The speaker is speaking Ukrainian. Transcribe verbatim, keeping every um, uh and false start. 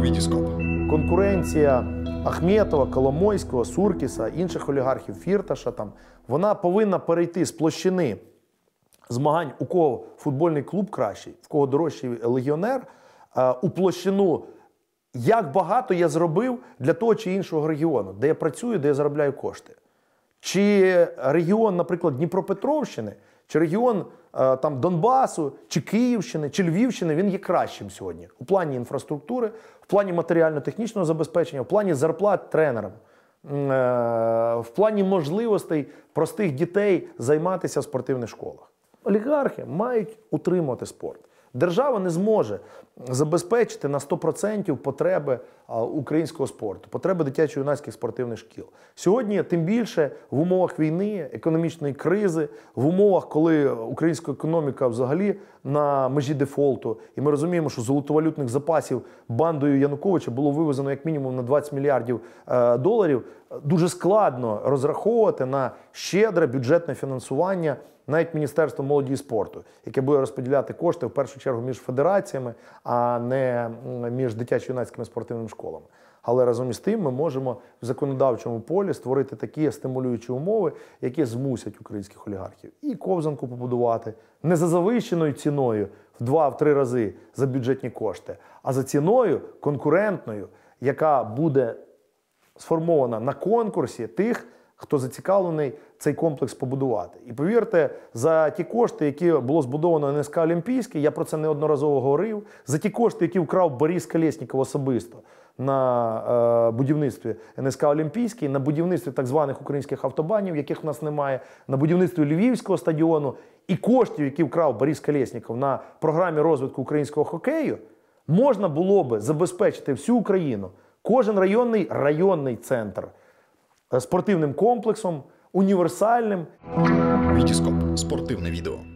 Вітіскоп. Конкуренція Ахметова, Коломойського, Суркіса, інших олігархів, Фірташа, там, вона повинна перейти з площини змагань, у кого футбольний клуб кращий, в кого дорожчий легіонер, у площину, як багато я зробив для того чи іншого регіону, де я працюю, де я заробляю кошти. Чи регіон, наприклад, Дніпропетровщини, чи регіон там, Донбасу, чи Київщини, чи Львівщини, він є кращим сьогодні. У плані інфраструктури, в плані матеріально-технічного забезпечення, в плані зарплат тренерам, в плані можливостей простих дітей займатися в спортивних школах. Олігархи мають утримувати спорт. Держава не зможе забезпечити на сто відсотків потреби українського спорту, потреби дитячо-юнацьких спортивних шкіл. Сьогодні, тим більше, в умовах війни, економічної кризи, в умовах, коли українська економіка взагалі на межі дефолту, і ми розуміємо, що золотовалютних запасів бандою Януковича було вивезено як мінімум на двадцять мільярдів доларів, дуже складно розраховувати на щедре бюджетне фінансування навіть Міністерство молоді і спорту, яке буде розподіляти кошти в першу чергу між федераціями, а не між дитячо-юнацькими спортивними школами. Але разом із тим ми можемо в законодавчому полі створити такі стимулюючі умови, які змусять українських олігархів і ковзанку побудувати не за завищеною ціною в два-три рази за бюджетні кошти, а за ціною конкурентною, яка буде сформована на конкурсі тих, хто зацікавлений цей комплекс побудувати. І повірте, за ті кошти, які було збудовано ен ес ка «Олімпійський», я про це неодноразово говорив, за ті кошти, які вкрав Борис Колєсніков особисто на е, будівництві ен ес ка «Олімпійський», на будівництві так званих українських автобанів, яких в нас немає, на будівництві Львівського стадіону, і коштів, які вкрав Борис Колєсніков на програмі розвитку українського хокею, можна було би забезпечити всю Україну, кожен районний районний центр спортивним комплексом, універсальним. Вітіскоп. Спортивне відео.